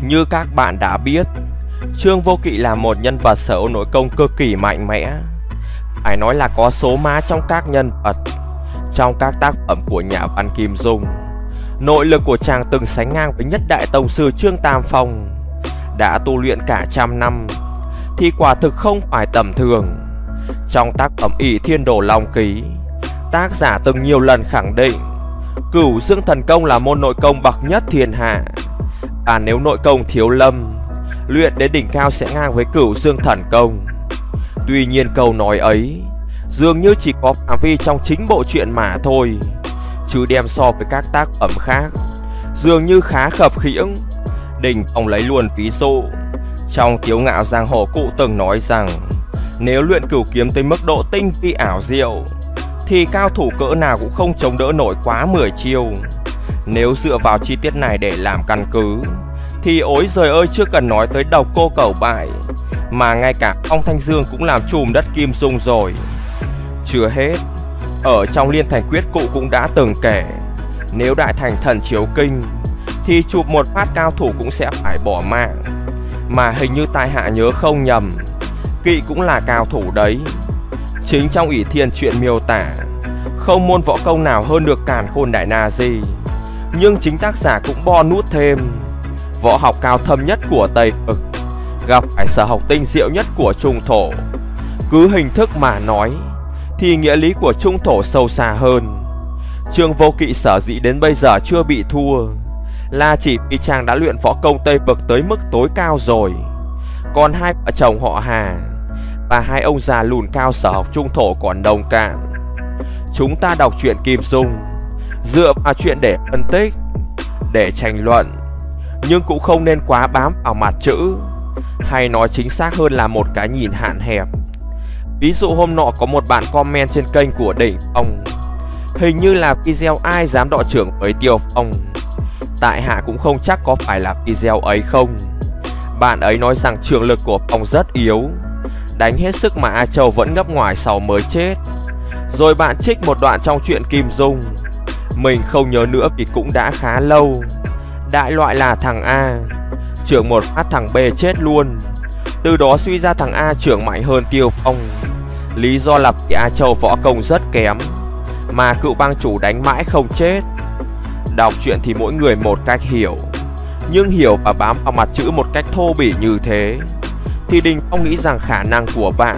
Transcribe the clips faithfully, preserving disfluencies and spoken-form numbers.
Như các bạn đã biết, Trương Vô Kỵ là một nhân vật sở hữu nội công cực kỳ mạnh mẽ, phải nói là có số má trong các nhân vật. Trong các tác phẩm của nhà văn Kim Dung, nội lực của chàng từng sánh ngang với nhất đại tông sư Trương Tam Phong. Đã tu luyện cả trăm năm thì quả thực không phải tầm thường. Trong tác phẩm ỷ Thiên Đồ Long Ký, tác giả từng nhiều lần khẳng định Cửu Dương Thần Công là môn nội công bậc nhất thiên hạ, và nếu nội công thiếu lâm, luyện đến đỉnh cao sẽ ngang với Cửu Dương Thần Công. Tuy nhiên câu nói ấy dường như chỉ có phạm vi trong chính bộ truyện mà thôi, chứ đem so với các tác phẩm khác dường như khá khập khiễng. Đình Phong lấy luôn ví dụ, trong Kiêu Ngạo Giang Hồ cụ từng nói rằng nếu luyện cửu kiếm tới mức độ tinh vi ảo diệu thì cao thủ cỡ nào cũng không chống đỡ nổi quá mười chiêu. Nếu dựa vào chi tiết này để làm căn cứ thì ối giời ơi, chưa cần nói tới Độc Cô Cẩu Bại, mà ngay cả Phong Thanh Dương cũng làm trùm đất Kim Dung rồi. Chưa hết, ở trong Liên Thành Quyết cụ cũng đã từng kể, nếu đại thành thần chiếu kinh thì chụp một phát cao thủ cũng sẽ phải bỏ mạng. Mà hình như tai hạ nhớ không nhầm, Kỵ cũng là cao thủ đấy. Chính trong ỷ Thiên chuyện miêu tả, không môn võ công nào hơn được Càn Khôn Đại Na Di, nhưng chính tác giả cũng bo nút thêm võ học cao thâm nhất của Tây Vực gặp phải sở học tinh diệu nhất của Trung Thổ. Cứ hình thức mà nói thì nghĩa lý của Trung Thổ sâu xa hơn. Trương Vô Kỵ sở dĩ đến bây giờ chưa bị thua là chỉ vì chàng đã luyện võ công Tây Vực tới mức tối cao rồi. Còn hai vợ chồng họ Hà và hai ông già lùn cao sở học Trung Thổ còn nông cạn. Chúng ta đọc truyện Kim Dung dựa vào chuyện để phân tích, để tranh luận, nhưng cũng không nên quá bám vào mặt chữ, hay nói chính xác hơn là một cái nhìn hạn hẹp. Ví dụ hôm nọ có một bạn comment trên kênh của Đình Phong, hình như là video ai dám đọ trưởng với Tiêu Phong. Tại hạ cũng không chắc có phải là video ấy không. Bạn ấy nói rằng trường lực của Phong rất yếu, đánh hết sức mà A Châu vẫn ngấp ngoài sau mới chết. Rồi bạn trích một đoạn trong truyện Kim Dung, mình không nhớ nữa vì cũng đã khá lâu. Đại loại là thằng A trưởng một phát thằng B chết luôn, từ đó suy ra thằng A trưởng mạnh hơn Tiêu Phong. Lý do là vì A Châu võ công rất kém, mà cựu bang chủ đánh mãi không chết. Đọc truyện thì mỗi người một cách hiểu, nhưng hiểu và bám vào mặt chữ một cách thô bỉ như thế thì Đình Phong nghĩ rằng khả năng của bạn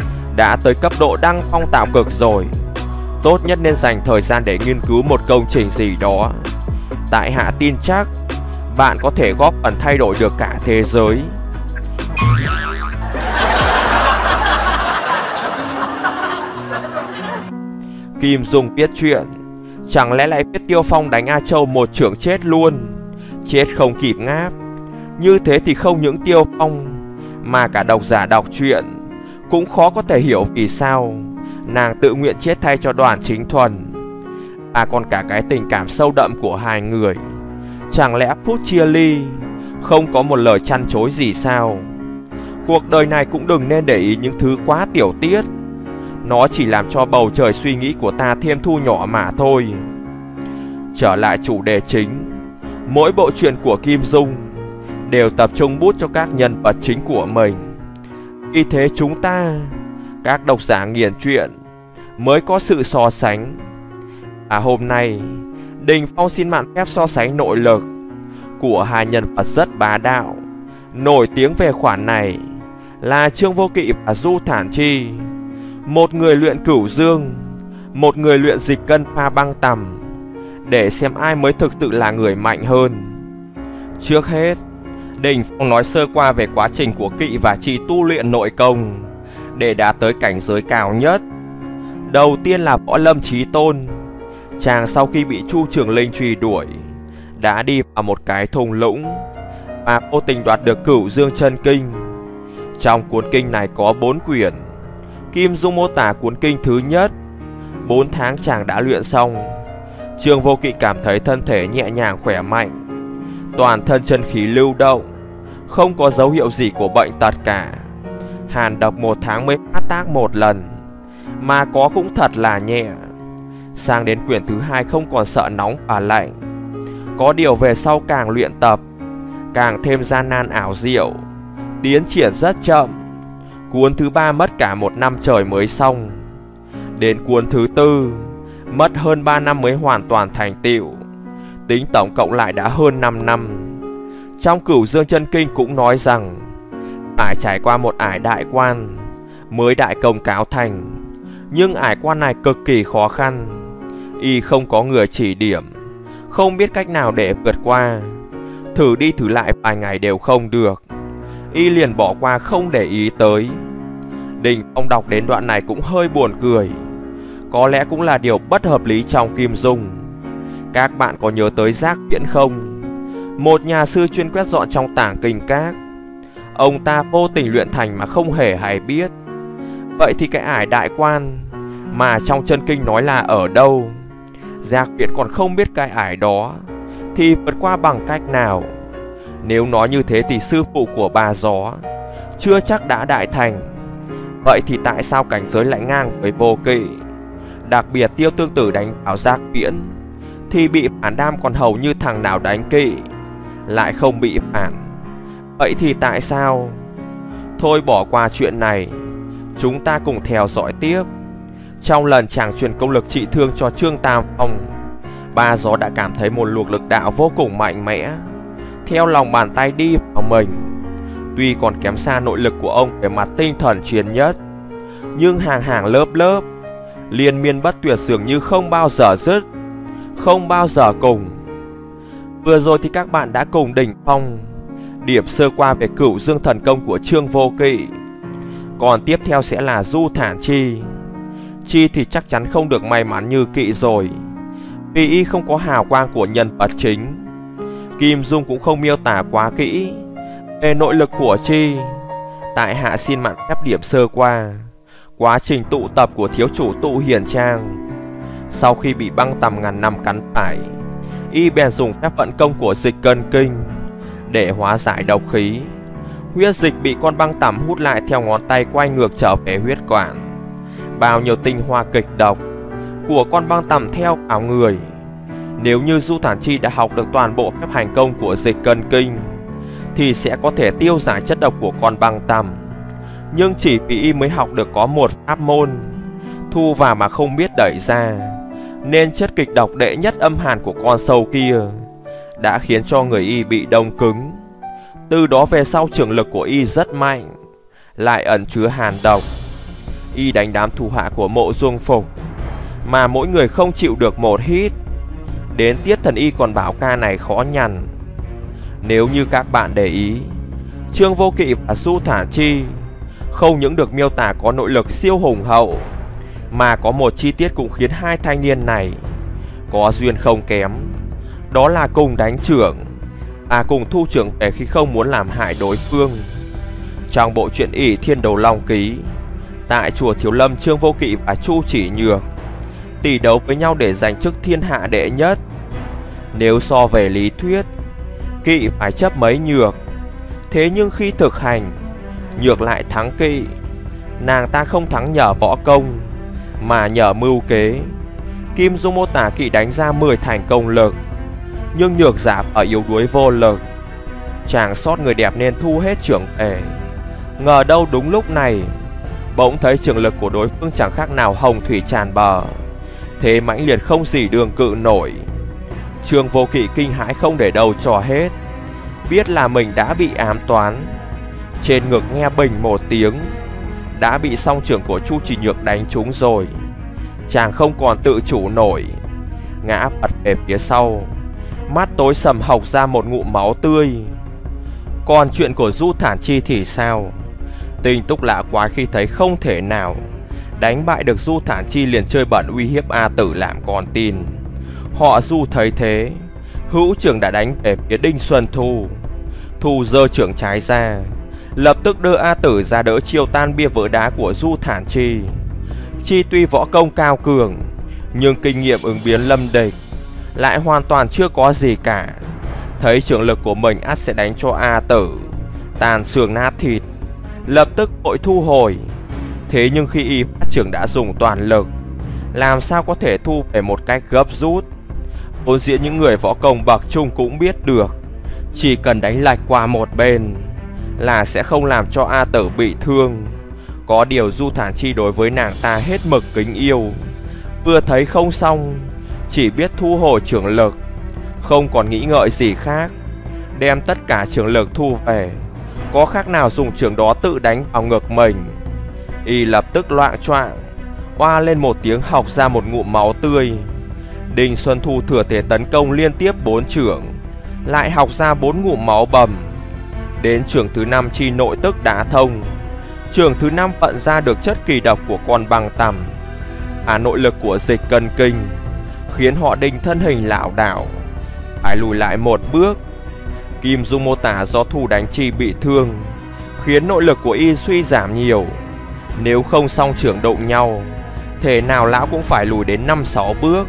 đã tới cấp độ đăng phong tạo cực rồi. Tốt nhất nên dành thời gian để nghiên cứu một công trình gì đó. Tại hạ tin chắc bạn có thể góp phần thay đổi được cả thế giới. Kim Dung viết chuyện, chẳng lẽ lại viết Tiêu Phong đánh A Châu một chưởng chết luôn, chết không kịp ngáp. Như thế thì không những Tiêu Phong mà cả độc giả đọc truyện cũng khó có thể hiểu vì sao nàng tự nguyện chết thay cho Đoàn Chính Thuần. À còn cả cái tình cảm sâu đậm của hai người, chẳng lẽ phút chia ly không có một lời chăn chối gì sao? Cuộc đời này cũng đừng nên để ý những thứ quá tiểu tiết, nó chỉ làm cho bầu trời suy nghĩ của ta thêm thu nhỏ mà thôi. Trở lại chủ đề chính, mỗi bộ truyện của Kim Dung đều tập trung bút cho các nhân vật chính của mình. Vì thế chúng ta, các độc giả nghiền truyện, mới có sự so sánh. À hôm nay, Đình Phong xin mạn phép so sánh nội lực của hai nhân vật rất bá đạo, nổi tiếng về khoản này là Trương Vô Kỵ và Du Thản Chi. Một người luyện cửu dương, một người luyện dịch cân pha băng tằm, để xem ai mới thực sự là người mạnh hơn. Trước hết, Đình Phong nói sơ qua về quá trình của Kỵ và Chi tu luyện nội công để đạt tới cảnh giới cao nhất. Đầu tiên là Võ Lâm Chí Tôn. Chàng sau khi bị Chu Trường Linh truy đuổi đã đi vào một cái thung lũng và vô tình đoạt được Cửu Dương Chân Kinh. Trong cuốn kinh này có bốn quyển. Kim Dung mô tả cuốn kinh thứ nhất, bốn tháng chàng đã luyện xong. Trương Vô Kỵ cảm thấy thân thể nhẹ nhàng khỏe mạnh, toàn thân chân khí lưu động, không có dấu hiệu gì của bệnh tật cả. Hàn độc một tháng mới phát tác một lần, mà có cũng thật là nhẹ. Sang đến quyển thứ hai không còn sợ nóng và lạnh. Có điều về sau càng luyện tập, càng thêm gian nan ảo diệu, tiến triển rất chậm. Cuốn thứ ba mất cả một năm trời mới xong. Đến cuốn thứ tư, mất hơn ba năm mới hoàn toàn thành tựu. Tính tổng cộng lại đã hơn năm năm. Trong Cửu Dương Chân Kinh cũng nói rằng phải trải qua một ải đại quan mới đại công cáo thành. Nhưng ải quan này cực kỳ khó khăn. Y không có người chỉ điểm, không biết cách nào để vượt qua. Thử đi thử lại vài ngày đều không được. Y liền bỏ qua không để ý tới. Đình Phong đọc đến đoạn này cũng hơi buồn cười. Có lẽ cũng là điều bất hợp lý trong Kim Dung. Các bạn có nhớ tới Giác Viễn không? Một nhà sư chuyên quét dọn trong tảng kinh các. Ông ta vô tình luyện thành mà không hề hay biết. Vậy thì cái ải đại quan mà trong chân kinh nói là ở đâu? Giác Viễn còn không biết cái ải đó thì vượt qua bằng cách nào? Nếu nói như thế thì sư phụ của Bà Gió chưa chắc đã đại thành. Vậy thì tại sao cảnh giới lại ngang với Vô Kỵ? Đặc biệt Tiêu Tương Tử đánh vào Giác Viễn thì bị phản đam, còn hầu như thằng nào đánh Kỵ lại không bị phản. Vậy thì tại sao? Thôi bỏ qua chuyện này, chúng ta cùng theo dõi tiếp. Trong lần chàng truyền công lực trị thương cho Trương Tam Phong, Ba Gió đã cảm thấy một luồng lực đạo vô cùng mạnh mẽ theo lòng bàn tay đi vào mình. Tuy còn kém xa nội lực của ông về mặt tinh thần chiến nhất, nhưng hàng hàng lớp lớp, liên miên bất tuyệt, dường như không bao giờ dứt, không bao giờ cùng. Vừa rồi thì các bạn đã cùng Đình Phong điểm sơ qua về Cửu Dương thần công của Trương Vô Kỵ. Còn tiếp theo sẽ là Du Thản Chi. Chi thì chắc chắn không được may mắn như Kỵ rồi, vì y không có hào quang của nhân vật chính. Kim Dung cũng không miêu tả quá kỹ về nội lực của Chi. Tại hạ xin mạn phép điểm sơ qua quá trình tụ tập của thiếu chủ Tụ Hiền Trang. Sau khi bị băng tầm ngàn năm cắn phải, y bèn dùng phép vận công của Dịch Cân Kinh để hóa giải độc khí. Huyết dịch bị con băng tầm hút lại theo ngón tay quay ngược trở về huyết quản. Bao nhiêu tinh hoa kịch độc của con băng tầm theo vào người. Nếu như Du Thản Chi đã học được toàn bộ phép hành công của Dịch Cân Kinh thì sẽ có thể tiêu giải chất độc của con băng tầm. Nhưng chỉ vì y mới học được có một pháp môn, thu vào mà không biết đẩy ra, nên chất kịch độc đệ nhất âm hàn của con sâu kia đã khiến cho người y bị đông cứng. Từ đó về sau trường lực của y rất mạnh, lại ẩn chứa hàn độc. Y đánh đám thủ hạ của Mộ Dung Phục mà mỗi người không chịu được một hít. Đến Tiết Thần Y còn bảo ca này khó nhằn. Nếu như các bạn để ý, Trương Vô Kỵ và Du Thản Chi không những được miêu tả có nội lực siêu hùng hậu, mà có một chi tiết cũng khiến hai thanh niên này có duyên không kém. Đó là cùng đánh trưởng, à cùng thu trưởng về khi không muốn làm hại đối phương. Trong bộ truyện ỷ Thiên Đồ Long Ký, tại chùa Thiếu Lâm, Trương Vô Kỵ và Chu Chỉ Nhược tỷ đấu với nhau để giành chức thiên hạ đệ nhất. Nếu so về lý thuyết, Kỵ phải chấp mấy Nhược, thế nhưng khi thực hành, Nhược lại thắng Kỵ. Nàng ta không thắng nhờ võ công mà nhờ mưu kế. Kim Dung mô tả Kỵ đánh ra mười thành công lực, nhưng Nhược giảm ở yếu đuối vô lực. Chàng sót người đẹp nên thu hết trưởng về. Ngờ đâu đúng lúc này, bỗng thấy trường lực của đối phương chẳng khác nào hồng thủy tràn bờ, thế mãnh liệt không gì đường cự nổi. Trương Vô Kỵ kinh hãi không để đâu cho hết, biết là mình đã bị ám toán. Trên ngực nghe bình một tiếng, đã bị song trưởng của Chu Chỉ Nhược đánh trúng rồi. Chàng không còn tự chủ nổi, ngã bật về phía sau, mắt tối sầm hộc ra một ngụm máu tươi. Còn chuyện của Du Thản Chi thì sao? Tinh Túc lạ quá khi thấy không thể nào đánh bại được Du Thản Chi, liền chơi bẩn uy hiếp A Tử làm con tin. Họ Du thấy thế, hữu trưởng đã đánh về phía Đinh Xuân Thu. Thu giơ trưởng trái ra, lập tức đưa A Tử ra đỡ chiêu tan bia vỡ đá của Du Thản Chi. Chi tuy võ công cao cường, nhưng kinh nghiệm ứng biến lâm địch lại hoàn toàn chưa có gì cả. Thấy trưởng lực của mình ắt sẽ đánh cho A Tử tàn xương nát thịt, lập tức vội thu hồi. Thế nhưng khi y phát trưởng đã dùng toàn lực, làm sao có thể thu về một cách gấp rút. Vốn diễn những người võ công bậc trung cũng biết được, Chỉ cần đánh lệch qua một bên là sẽ không làm cho A Tử bị thương. Có điều Du Thản Chi đối với nàng ta hết mực kính yêu. Vừa thấy không xong, chỉ biết thu hồi trưởng lực, không còn nghĩ ngợi gì khác, đem tất cả trưởng lực thu về. Có khác nào dùng trưởng đó tự đánh vào ngực mình. Y lập tức loạng choạng, oa lên một tiếng học ra một ngụm máu tươi. Đinh Xuân Thu thừa thế tấn công liên tiếp bốn trưởng, lại học ra bốn ngụm máu bầm. Đến trưởng thứ năm chi nội tức đã thông. Trưởng thứ năm vận ra được chất kỳ độc của con băng tằm, à nội lực của dịch cân kinh, khiến họ Đinh thân hình lảo đảo, phải lùi lại một bước. Kim Dung mô tả do Thu đánh chi bị thương, khiến nội lực của y suy giảm nhiều. Nếu không song trưởng đụng nhau, thể nào lão cũng phải lùi đến năm sáu bước.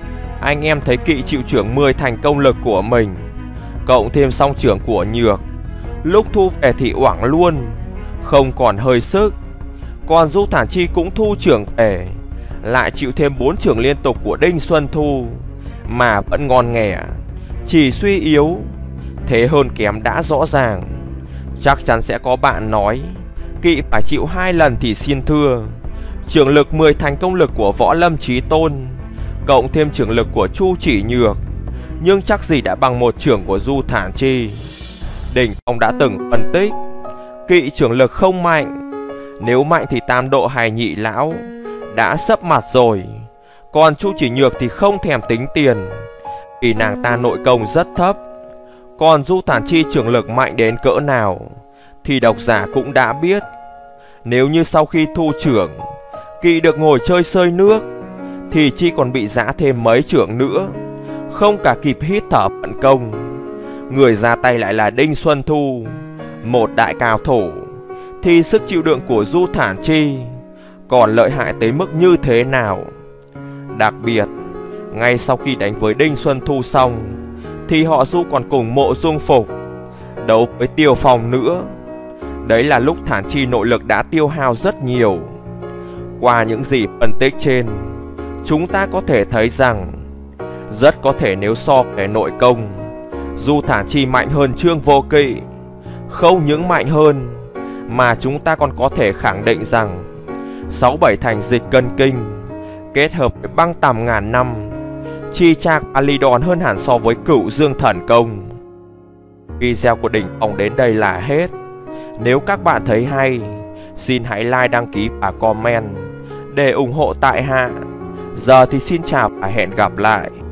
Anh em thấy Kỵ chịu trưởng mười thành công lực của mình, cộng thêm song trưởng của Nhược, lúc thu về thì oảng luôn, không còn hơi sức. Còn Du Thản Chi cũng thu trưởng về, lại chịu thêm bốn trưởng liên tục của Đinh Xuân Thu, mà vẫn ngon nghẻ, chỉ suy yếu. Thế hơn kém đã rõ ràng. Chắc chắn sẽ có bạn nói Kỵ phải chịu hai lần thì xin thưa. Trưởng lực mười thành công lực của Võ Lâm Chí Tôn, cộng thêm trưởng lực của Chu Chỉ Nhược, nhưng chắc gì đã bằng một trưởng của Du Thản Chi. Đỉnh Phong đã từng phân tích, Kỵ trưởng lực không mạnh, nếu mạnh thì tam độ hài nhị lão đã sấp mặt rồi. Còn Chu Chỉ Nhược thì không thèm tính tiền, vì nàng ta nội công rất thấp. Còn Du Thản Chi trưởng lực mạnh đến cỡ nào thì độc giả cũng đã biết. Nếu như sau khi thu trưởng, Kỵ được ngồi chơi sơi nước, thì Chi còn bị giã thêm mấy trưởng nữa, không cả kịp hít thở vận công. Người ra tay lại là Đinh Xuân Thu, một đại cao thủ, thì sức chịu đựng của Du Thản Chi còn lợi hại tới mức như thế nào. Đặc biệt, ngay sau khi đánh với Đinh Xuân Thu xong, thì họ Du còn cùng Mộ Dung Phục đấu với Tiêu Phong nữa. Đấy là lúc Thản Chi nội lực đã tiêu hao rất nhiều. Qua những gì phân tích trên, chúng ta có thể thấy rằng rất có thể nếu so về nội công, Du Thản Chi mạnh hơn Trương Vô Kỵ. Không những mạnh hơn, mà chúng ta còn có thể khẳng định rằng sáu bảy thành dịch cân kinh kết hợp với băng tằm ngàn năm, chi chạc Alidon hơn hẳn so với Cửu Dương Thần Công. Video của Đỉnh Phong đến đây là hết. Nếu các bạn thấy hay, xin hãy like, đăng ký và comment để ủng hộ tại hạ. Giờ thì xin chào và hẹn gặp lại.